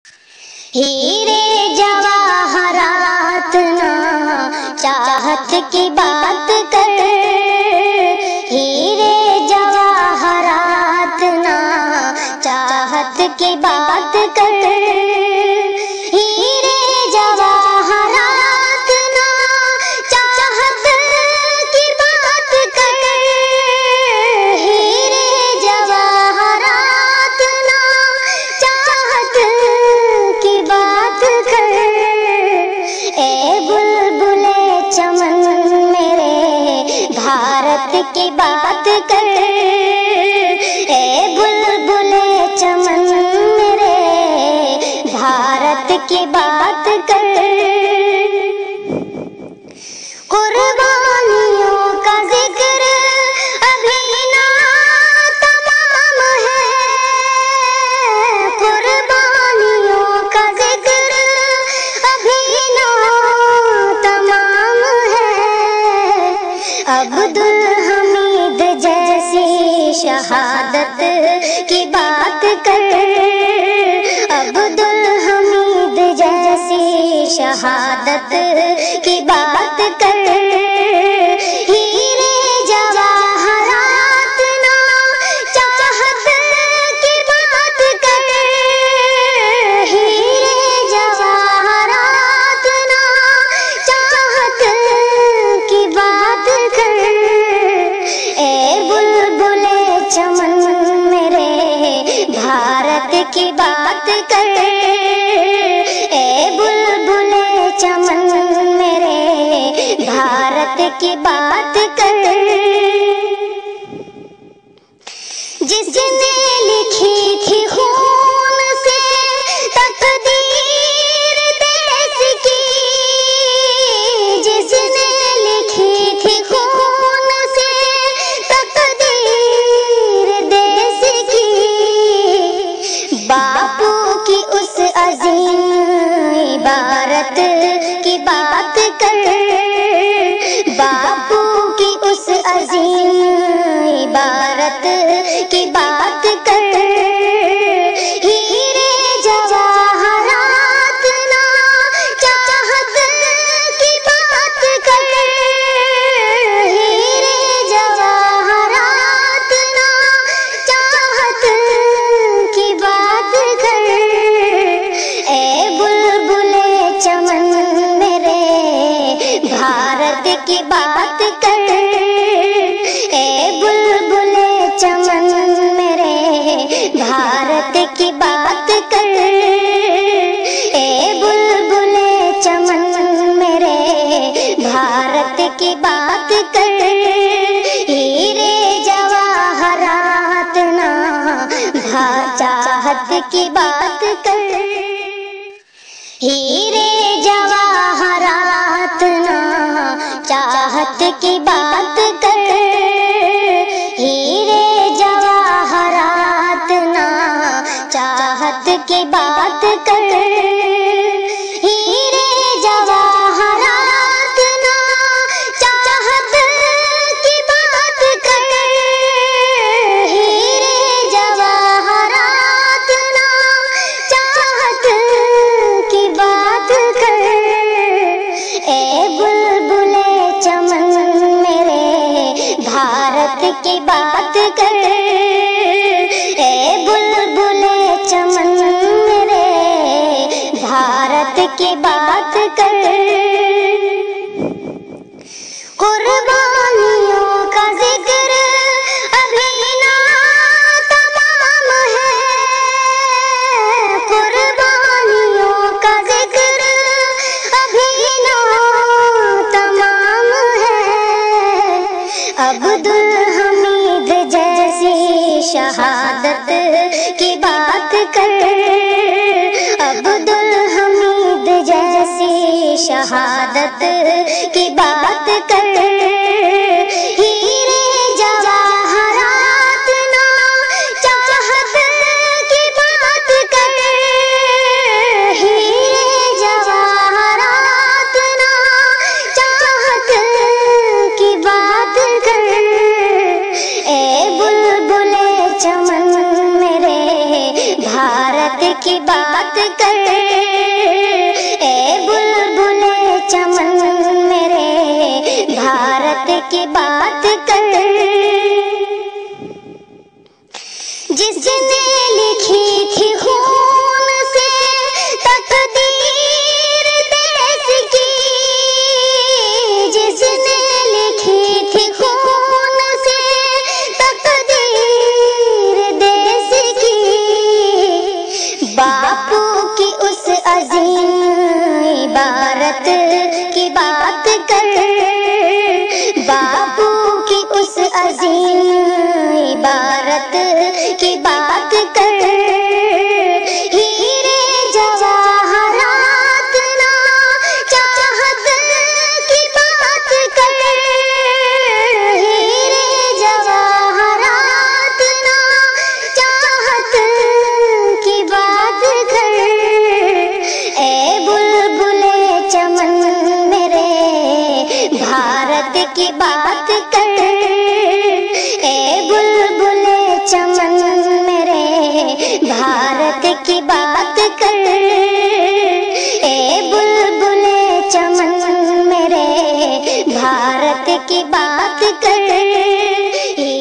ہیرے جواہرات نہ چاہت کی بات کر، ہیرے جواہرات نہ چاہت کی بات کر، ہیرے جواہرات نہ چاہت کی بات کر، ہیرے جواہرات نہ چاہت کی بات کر، اے بلبل چمن میرے بھارت کی بات کر، اے بلبل چمن میرے بھارت کی بات کر، قربانیوں کا ذکر ابھی نہ تمام ہے، قربانیوں کا ذکر ابھی نہ تمام ہے، عبدالحمید جیسی شہادت کی بات کر، عبدالحمید جیسی شہادت کی بات کر، ہیرے جواہرات نہ چاہت کی بات کر، ہیرے جواہرات نہ چاہت کی بات کر، اے بلبل چمن میرے بھارت کی بات کر، اے بلبل چمن میرے بھارت کی بات کر، جس نے لکھی تھی خون سے تقدیر دیس کی، جس نے لکھی تھی خون سے تقدیر دیس کی، باپو کی اس عظیم عبارت کی بات کر، باپو کی اس عظیم عبارت کی بات کر، ہیرے جواہرات نہ چاہت کی بات کر، ہیرے جواہرات نہ چاہت کی بات کر، اے بلبل چمن میرے بھارت کی بات کر، اے بلبل چمن میرے بھارت کی بات کر، اے بلبل چمن میرے بھارت کی بات کر، ہیرے جواہرات نہ چاہت کی بات کر، ہیرے جواہرات نہ چاہت کی بات کر، ہیرے جواہرات نہ چاہت کی بات کر، ہیرے جواہرات نہ چاہت کی بات کر، ہیرے جواہرات نہ چاہت کی بات کر، اے بلبل چمن میرے بھارت کی بات کر، اے بلبل چمن میرے بھارت کی بات کر، قربانیوں کا ذکر ابھی نہ تمام ہے، قربانیوں کا ذکر ابھی نہ تمام ہے، عبدالحمید جیسی شہادت کی بات کر، عبدالحمید جیسی شہادت کی بات کر، ہیرے جواہرات نہ چاہت کی بات کر، ہیرے جواہرات نہ چاہت کی بات کر، اے بلبل چمن میرے بھارت کی بات کر، اے بلبلے چمن میرے بھارت کی بات کر، جس نے لکھی تھی خون سے تقدیر دیس کی، جس نے لکھی تھی خون سے تقدیر دیس کی، باپو کی اس عظیم عبارت کی بات کر، باپو کی اس عظیم عبارت کی بات کر، ہیرے جواہرات نا چاہت کی بات کر، ہیرے جواہرات نا چاہت کی بات کر، اے بلبلے چمن میرے بھارت کی بات کر، اے بلبلے چمن میرے بھارت کی بات کر، اے بلبلے چمن میرے بھارت کی بات کر،